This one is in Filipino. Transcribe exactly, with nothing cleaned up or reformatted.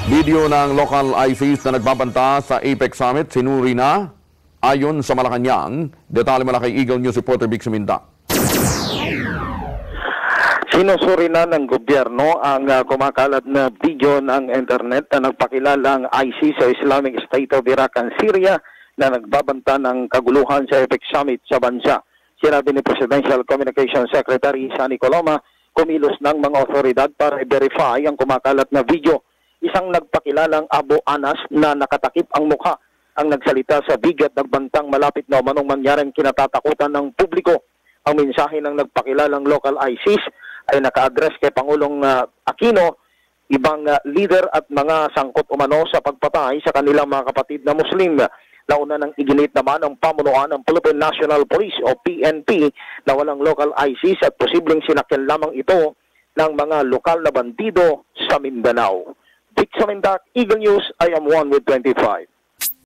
Video ng local I C S na nagbabanta sa APEC Summit sinuri na ayon sa Malacanang. Detalye mula kay Eagle News reporter Vic Suminda. Sinusuri na ng gobyerno ang uh, kumakalat na video ng internet na nagpakilalang I C S sa Islamic State of Iraq and Syria na nagbabanta ng kaguluhan sa APEC Summit sa bansa. Sinabi ni Presidential Communications Secretary Sunny Coloma, kumilos ng mga otoridad para i-verify ang kumakalat na video. Isang nagpakilalang Abu Anas na nakatakip ang mukha ang nagsalita sa bigat nagbantang malapit na umanong mangyaring kinatatakutan ng publiko. Ang mensahe ng nagpakilalang local I C S ay naka-address kay Pangulong uh, Aquino, ibang uh, leader at mga sangkot umano sa pagpatay sa kanilang mga kapatid na Muslim. Nauna nang iginit naman ang pamunuan ng Philippine National Police o P N P na walang local I C S at posibleng sinakyan lamang ito ng mga lokal na bandido sa Mindanao. Vic Suminda, Eagle News, I am one with twenty-five.